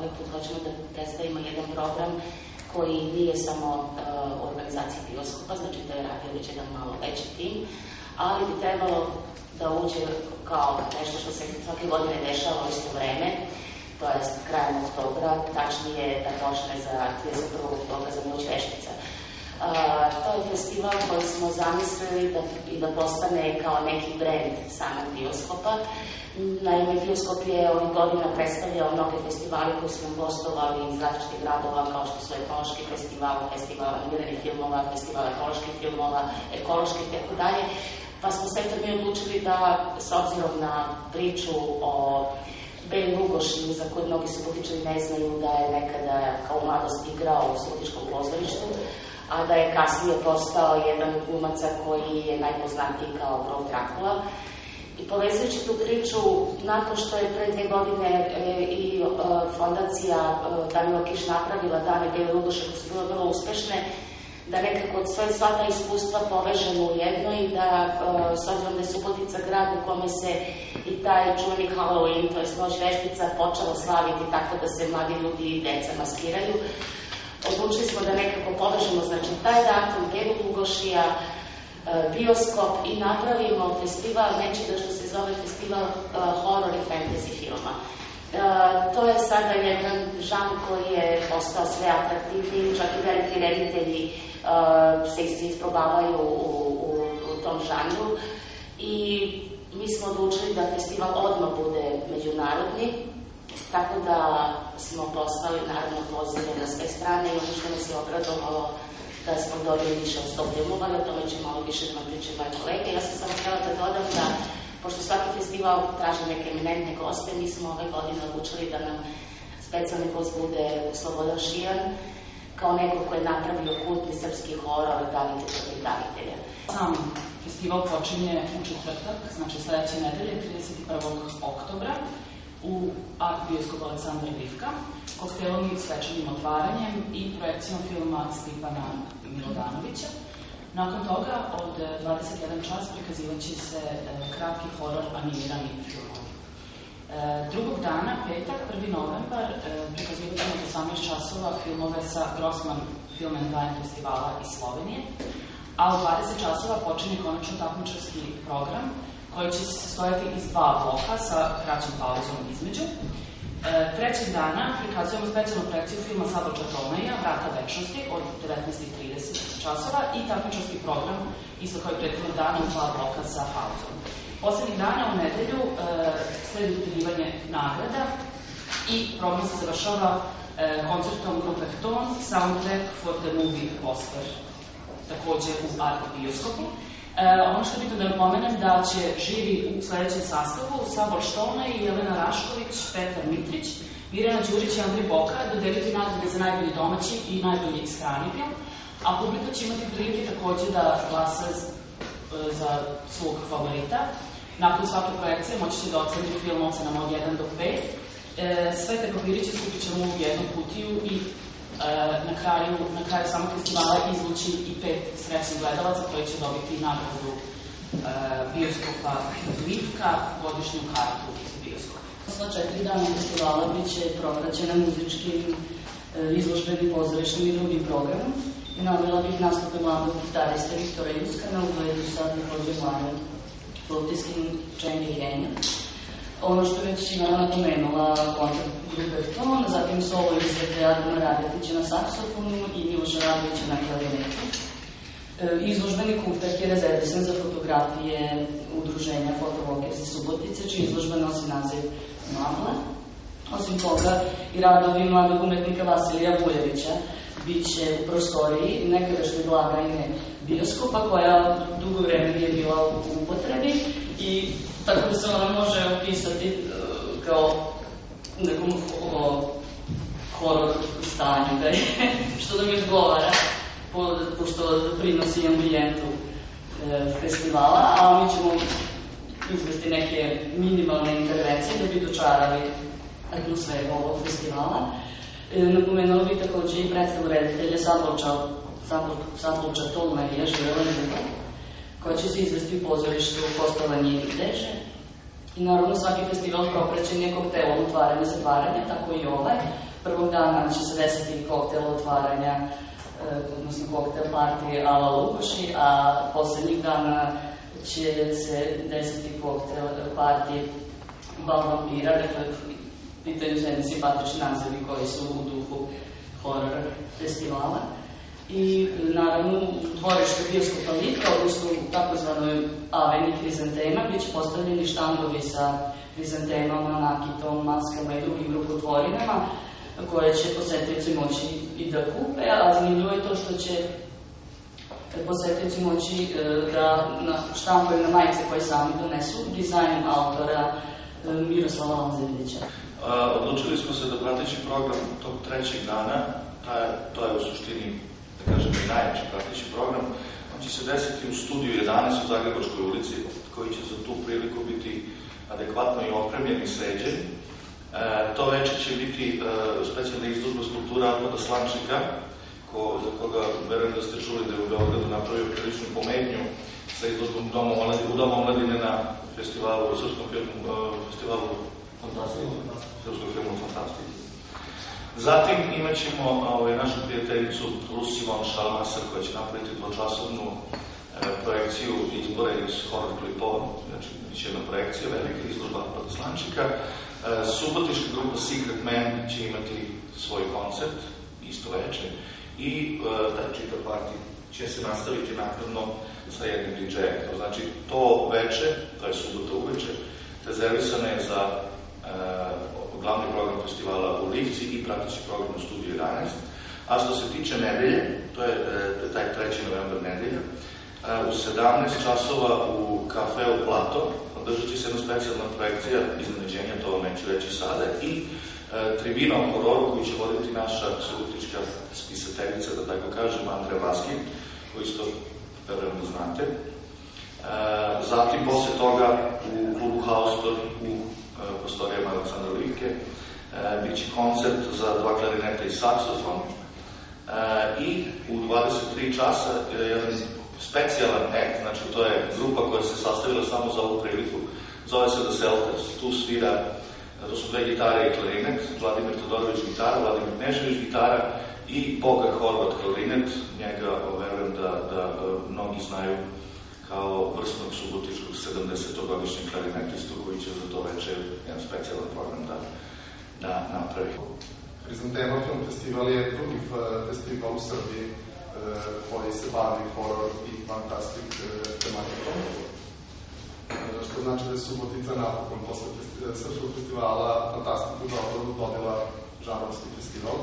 ovaj put hoćemo da predstavimo jedan program koji nije samo organizacija bioskopa, znači da je radio već jedan malo veći tim, ali bi trebalo da uđe kao nešto što se svake godine dešava u isto vreme, to je krajem oktobra, tačnije da počne za 31. oktobra za Noć veštica. To je festival koji smo zamislili i da postane kao neki brend samog bioskopa. Naime, bioskop je ovih godina predstavljao mnoge festivali koji su nam gostovali iz različitih gradova, kao što su ekološki festival, festival animiranih filmova, festival ekoloških filmova, ekološki i tako dalje. Pa smo se mi odlučili da, s obzirom na priču o Beli Lugoši, za koje mnogi subotičani ne znaju da je nekada kao mladost igrao u subotičkom pozorištu, a da je kasnije postao jedan od glumaca koji je najpoznatiji kao Brod Drakula. I povezujući tu priču, nakon što je pre 2 godine i fondacija Danilo Kiš napravila Dane Bele Lugoše koje su bile vrlo uspešne, da nekako sva ta iskustva povežemo u jedno i da, s obzirom da je Subotica grad u kome se i taj čuveni Halloween, to je Noć veštica, počelo slaviti tako da se mladi ljudi i deca maskiraju, odlučili smo da nekako povežemo, znači, taj datum, Belu Lugošija, bioskop i napravimo festival nečega što se zove festival horror i fantasy filma. To je sada jedan žanr koji je postao sve atraktivniji, čak i veliki reditelji se isprobavaju u tom žanru i mi smo odlučili da festival odmah bude međunarodni, tako da smo poslali naravno pozive na sve strane i ono što nas je obradovalo da smo dobili više od 100 filmova, o tome će malo više da vam pričaju moje kolege. Ja sam samo htjela da dodam da, pošto svaki festival traži neke eminentne goste, mi smo ove godine odlučili da nam specijalni gost bude Slobodan Šijan, kao neko ko je napravio kultni srpski horor Davite protiv Davitelja. Sam festival počinje u četvrtak, znači sledeće nedelje, 31. oktobra, u Art Bioskopu Aleksandra Divka, koktelom i svečanim otvaranjem i projekcijom filma Stipana Milodanovića. Nakon toga, od 21 čas prikazivaće se kratki horor animirani filmovi. Drugog dana, petak, 1. novembar, prikazivaćemo od 18 časova filmove sa Grossman Film and Wine festivala iz Slovenije, a u 20 časova počinje konačno takmičarski program koji će se sastojati iz 2 bloka sa kraćom pauzom između. Trećeg dana prikazujemo specijalnu projekciju filma Saboča Tolmeja, Vrata večnosti, od 19:30 časova i takmičarski program, isto kao i prethodnog dana, u 2 bloka sa pauzom. Poslednjih dana u nedelju sledi udeljivanje nagrada i program se završava koncertom grupe Ton, Soundtrack for the Movie Poster, takođe u Art Bioskopu. Ono što je bitno da napomenem da će žiri u sledećem sastavu Sabor Štolna i Jelena Rašković, Petar Mitrić, Mirjana Đurić i Andrej Boka dodeliti nagrade za najbolji domaći i najbolji strani film, a publika će imati prilike takođe da glasa za svog favorita. Nakon svake projekcije moći će da oceni film ocenama od 1 do 5. Sve te papiriće skupit ćemo u jednu kutiju i na kraju samog festivala izvući i 5 srećnih gledalaca koji će dobiti nagradu bioskopa Divka, godišnju kartu bioskopa. Sva 4 dana festivala biće propraćena muzičkim, izložbenim, pozorišnim i drugim programom i navela bih nastupe mladog gitariste Viktora Juskana u duetu sa takođe mladom flutijskim Čengi Henja. Ono što već Ivana napomenula, koncert grupe Ton, zatim solo izvedbe Adama Radetića na saksofonu i Miloša Radovića na klarinetu. Izložbeni kufet je rezervisan za fotografije udruženja Fotowalkers iz Subotice, čiji izložba nosi naziv Magla. Osim toga, i radovi mladog umetnika Vasilija Vujevića biće u prostoriji nekadašnje blagajne bioskopa, koja dugo vreme nije bila u upotrebi i tako da se ona može opisati kao u nekom horor stanju, što da mi odgovara, pošto doprinosi ambijentu festivala, a mi ćemo izvesti neke minimalne intervencije da bi dočarali atmosferu ovog festivala. Napomenula bih takođe i predstavu reditelja Sabluča Tolmerija, Živela Ljuba, koja će se izvesti u pozorištu Kostovanje i Videže. I naravno svaki festival propraćen je koktelom otvaranja, zatvaranja, tako i ovaj, prvog dana će se desiti koktel otvaranja, odnosno koktel partije ala Lukoši, a poslednjih dana će se desiti koktel partije Bal vampira, dakle, pitaju se jedni simpatični nazivi koji su u duhu horor festivala. I naravno u dvorištu bioskopa Lika, odnosno u takozvanoj aveni krizantema, bit će postavljeni štandovi sa krizantemama, nakitom, maskama i drugim rukotvorinama, koje će posetioci moći i da kupe, a zanimljivo je to što će posetioci moći da štampaju na majice koje sami donesu, dizajn autora Miroslava Lazarjevića. Odlučili smo se da prateći program tog trećeg dana, to je u suštini, da kažem, i najjači prateći program, on će se desiti u studiju 11 u Zagrebačkoj ulici, koji će za tu priliku biti adekvatno i opremljen i sređen. To večer će biti specijalna izložba skulptura Arpada Slančika, za koga verujem da ste čuli da je u Beogradu napravio priličnu pometnju sa izložbom u Domu omladine na festivalu, srpskom festivalu srpskog filmu Fantastike. Zatim imat ćemo našu prijateljicu Lucy von Schallmasser, koja će napraviti dvočasovnu projekciju izbora iz horror klipova, znači bit će jedna projekcija, velika izložba Arpada Slančika. Subotička grupa Secret Man će imati svoj koncert, isto veče, i taj čitav parti će se nastaviti nakladno sa jednim DJ-em. Znači, to veče, to je subota uveče, rezervisane je za glavni program festivala u Livci i prateći program u studiju 11. A što se tiče nedelje, to je taj 3. novembar nedelja, u 17 časova u kafeu Plato održat će se jedna specijalna projekcija iznenađenja, to vam neću reći sada, i tribina o hororu koju će voditi naša subotička spisateljica, da tako kažem, Andreja Vaskin, koju isto verujem da znate. Zatim, posle toga, u klubu Haustor u prostorijama Aleksandra Livke bit će koncert za 2 klarineta i saksofon i u 23 časa jedan specijalan akt, znači to je grupa koja se sastavila samo za ovu priliku, zove se The Selters. Tu svira, to su 2 gitare i klarinet, Vladimir Todorović gitara, Vladimir Knežević gitara i Bogar Horvat klarinet. Njega verujem da mnogi znaju kao vrsnog subotičkog 70-godišnjeg klarinetistu koji će za to večer jedan specijalan program da napravi. Krizantema Film Festival je drugi festival u Srbiji koji se bavi horor i fantastik tematikom, što znači da je Subotica napokon posle srpskog festivala Fantastiku Beogradu dobila žanrovski festival.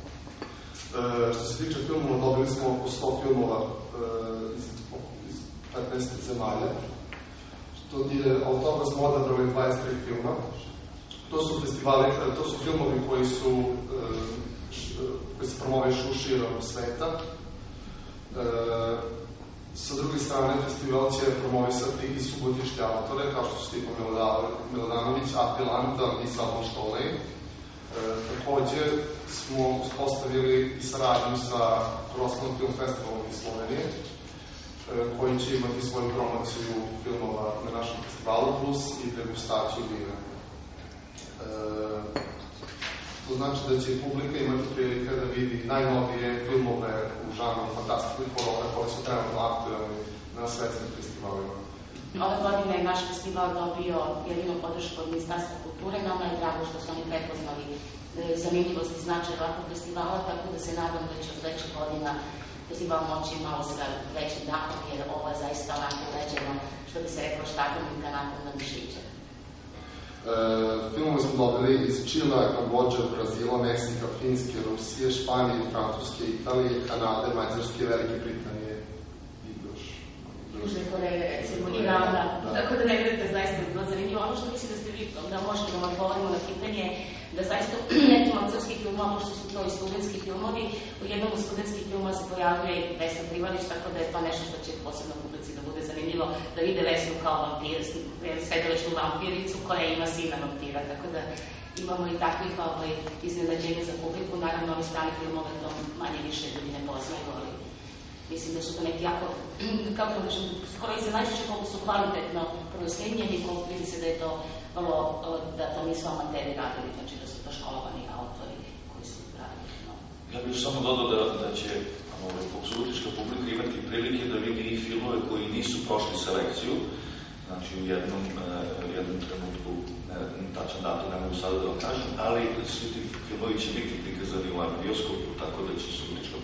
Što se tiče filmova, dobili smo oko 100 filmova iz 15 zemalja, što je od toga smo odabrali 23 filma. To su festivali, to su filmovi koji se promovišu širom sveta. Sa druge strane, festival će promovisati i subotičke autore, kao što su Stipo Milodanović, Atil Antal i Salman Štolej. Takođe smo uspostavili i saradnju sa Crossland Film Festivalom iz Slovenije, koji će imati svoju promociju filmova na našem festivalu, plus i degustaciju vina. To znači da će publika imati prilike da vidi najnovije filmove u žanru fantastike i horora koje su trenutno aktuelni na svetskim festivalima. Ove godine je naš festival dobio jedinu podršku od Ministarstva kulture. Nama je drago što su oni prepoznali zanimljivost i značaj ovakvog festivala, tako da se nadam da će od sledećih godina festival moći malo sa većim dahom, jer ovo je zaista onako uređeno, što bi se reklo, štakom i kanatom na mišiće. Filmove smo dobili iz Čila, Kambođa, Brazila, Meksika, Finske, Rusije, Španije, Francuske, Italije, Kanade, Mađarske, Velike Britanije i još. Južne Koreje, recimo, Irana, tako da ne gledate zaista bilo zanimljivo. Ono što mislim da ste vi, da možete da vam odgovorimo na pitanje, da zaista nekim od srpskih filmova, pošto su to i studentski filmovi, u jednom od studentskih filmova se pojavljuje Vesna Trivanić, tako da je to nešto što će posebno publici da bude zanimljivo, da vide Vesnu kao vampir, sredovečnu vampiricu koja ima sina vampira, tako da imamo i takvih iznenađenja za publiku. Naravno, ovi strani filmove to manje više ljudi ne poznaju, ali mislim da su to neki jako, kako da kažem, skoro iznenađujuće koliko su kvalitetno proslijednjeni, koliko vidi se da to nisu amateri radili, znači da su to školovani autori koji su bih samo dodao da će subotička publika imati prilike da vidi i filmove koji nisu prošli selekciju, znači u jednom trenutku, tačan datum ne mogu sada da vam kažem, ali svi ti filmovi će biti prikazani u bioskopu, tako da će subotička